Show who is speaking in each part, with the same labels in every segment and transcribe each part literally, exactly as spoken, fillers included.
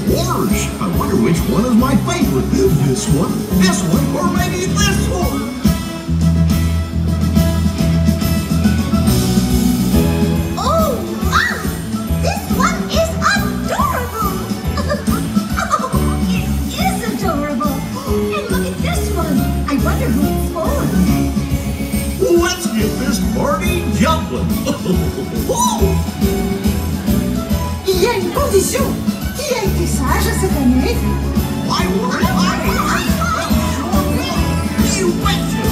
Speaker 1: Gosh, I wonder which one is my favorite. This one, this one, or maybe this one.
Speaker 2: Oh, ah! This one is adorable! Oh, it is adorable! And look at this one. I wonder who it's for.
Speaker 1: Let's get this party jumping.
Speaker 3: Il y a une condition. Qui a été sage cette année?
Speaker 1: I want it, I want it. You betcha.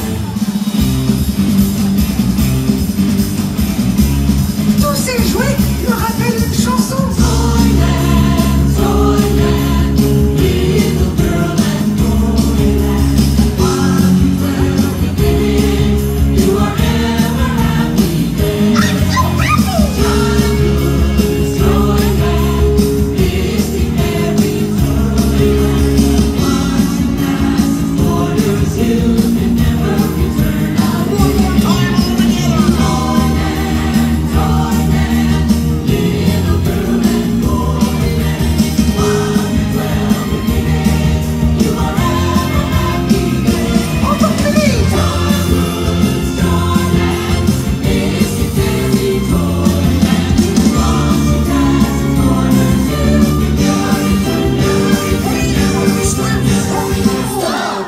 Speaker 3: Tous ces jouets me rappellent une chanson.
Speaker 4: Toyland, Toyland, little girl and Toyland. One twelve beginning, you are ever happy there.
Speaker 2: I'm so happy!
Speaker 4: Childhood's Toyland, visiting every Toyland. Once you pass its borders, you can never return.
Speaker 1: One more time all together.
Speaker 4: Toyland, Toyland, little girl and Toyland. One twelve beginning, you are ever happy there.
Speaker 3: Encore plus vite.
Speaker 4: Childhood's Toyland, visiting every Toyland. Once you pass its borders, you can never return, never return, never return, never return.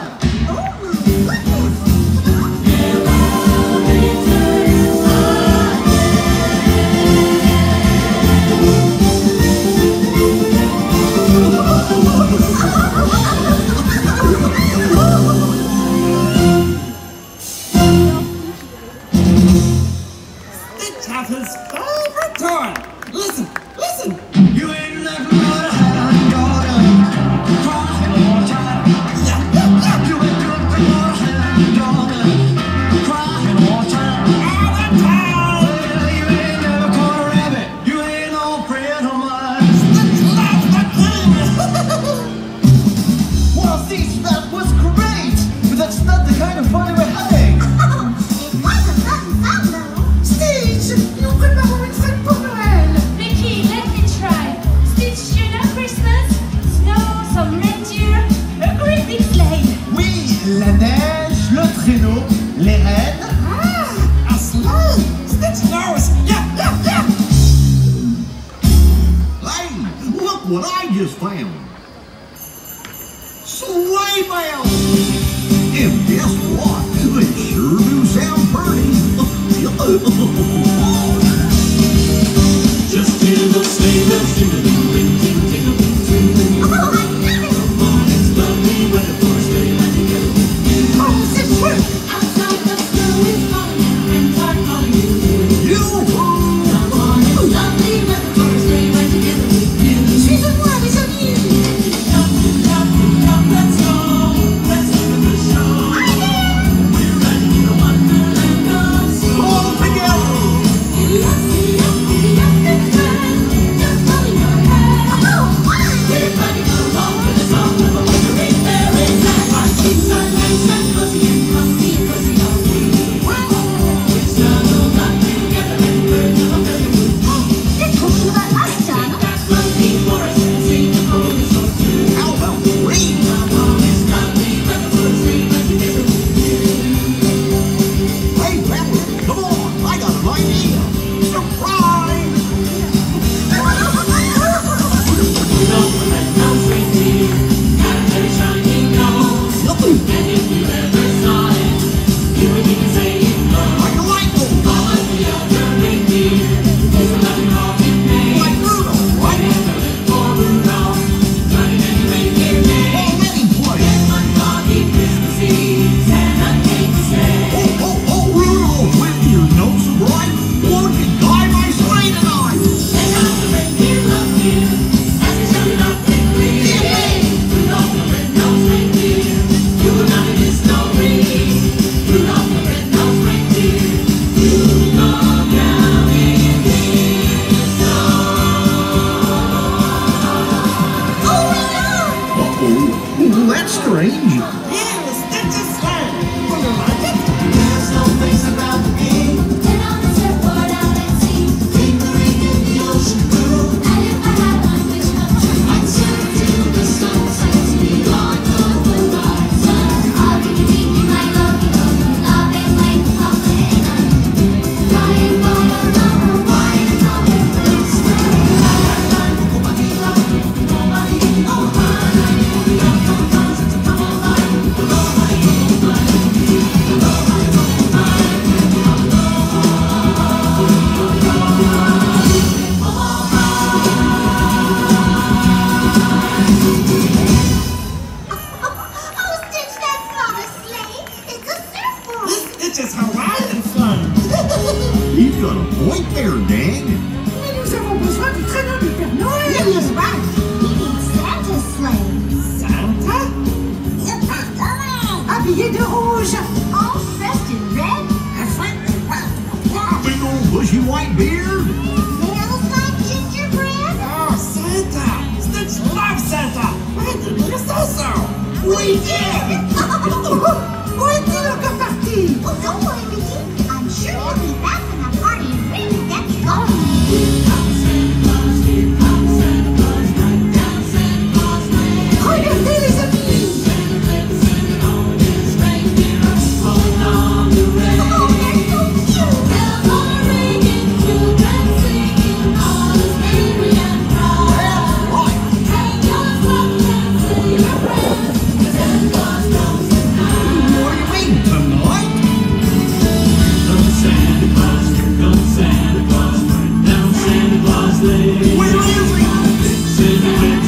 Speaker 5: Stitch has his favorite toy. Listen, listen.
Speaker 6: You ain't never gonna have daughter crying all the time.
Speaker 5: Yeah, yeah, yeah.
Speaker 6: You ain't never gonna have daughter crying all the time.
Speaker 5: All the time.
Speaker 6: Well, you ain't never caught a rabbit. You ain't no friend of mine.
Speaker 5: Stitch loves the king.
Speaker 6: Well, see, that was great, but that's not the kind of fun we're having.
Speaker 2: Oh, it was a fun song though.
Speaker 3: Stitch, nous préparons une fête pour Noël.
Speaker 7: Ricky, let me try. Stitch, you know Christmas? Snow, some reindeer, a great big sleigh.
Speaker 6: Oui, la neige, le traîneau, les rennes.
Speaker 5: Ah, a sleigh. Stitch knows. Yeah, yeah, yeah.
Speaker 1: Hey, look what I just found. Sleigh bells. And guess what? They sure do sound pretty.
Speaker 4: Just hear those sleigh bells jingle, ring, ting, tingle, ting, ting.
Speaker 2: Oh, I love it!
Speaker 4: Come on, it's lovely weather for a sleigh ride together with you.
Speaker 3: Oh, c'est chouette.
Speaker 4: Outside the snow is falling and I'm calling you.
Speaker 1: Yoo-hoo!
Speaker 4: Come on, it's lovely weather for a sleigh ride together with you.
Speaker 3: Suivez-moi, les amis.
Speaker 4: Jump, jump, jump, let's go. Let's give it a show. We're riding in a wonderland of snow.
Speaker 1: All together.
Speaker 5: téléphone.
Speaker 1: You've got a point there, Dad.
Speaker 3: Mais nous avons besoin du traîneau du Père Noël.
Speaker 2: He's right. He needs Santa's sleigh.
Speaker 5: Santa?
Speaker 3: Habillé de rouge.
Speaker 2: All dressed in red.
Speaker 1: Big old bushy white beard.
Speaker 2: Smells like gingerbread.
Speaker 5: Oh, Santa! Stitch loves Santa! Why didn't you say so?
Speaker 2: We did.
Speaker 3: Où est-il encore parti?
Speaker 2: Oh, don't worry, Mickey. I'm sure he'll be back when the party really gets going.
Speaker 3: Regardez les amis.
Speaker 2: Oh, they're so cute.
Speaker 1: What do you mean, tonight? Where is he?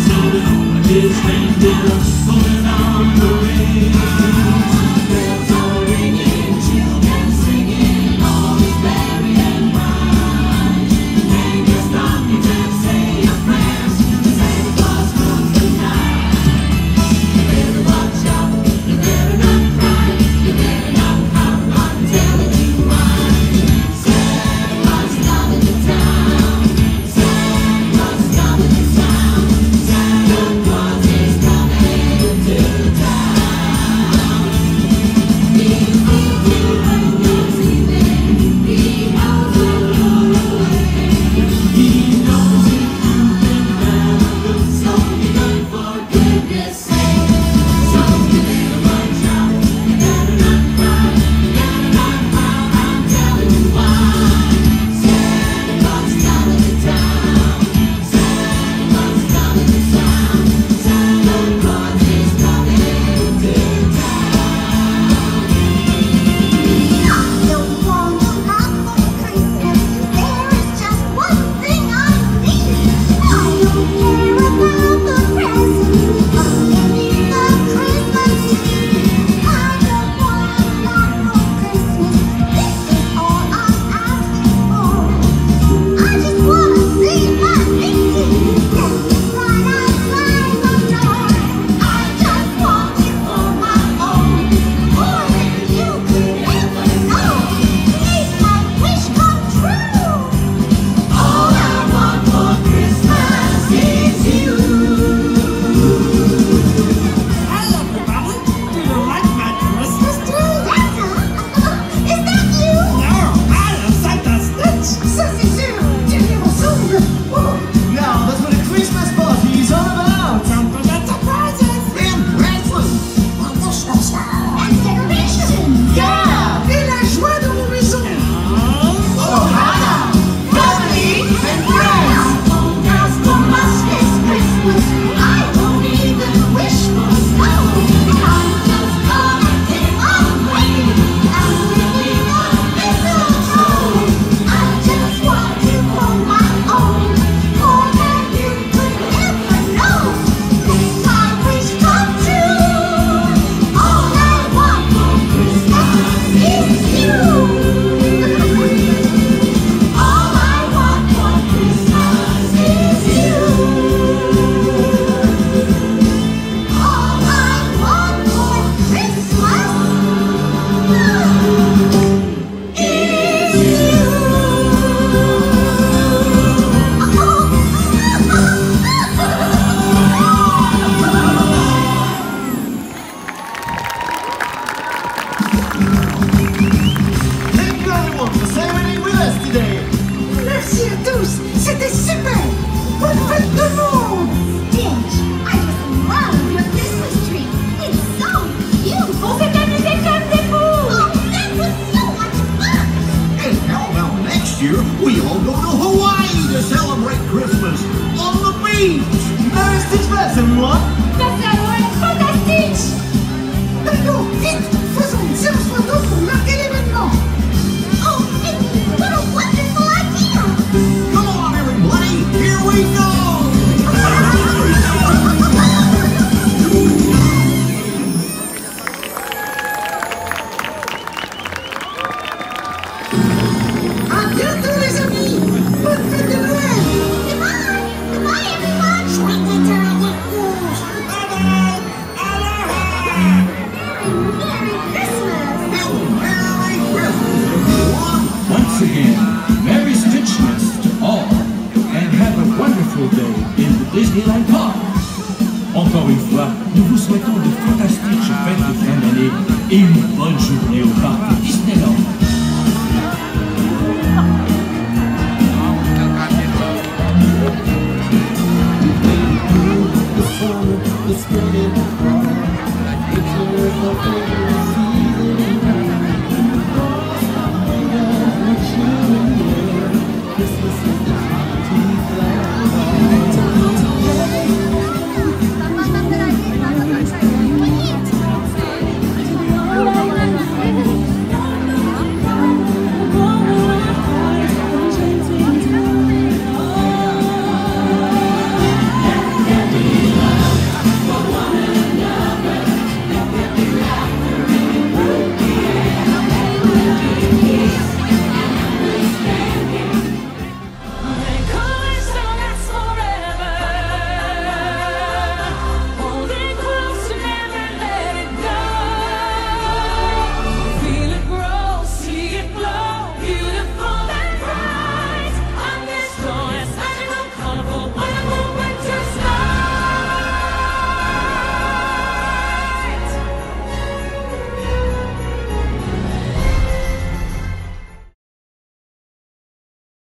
Speaker 6: feeling good.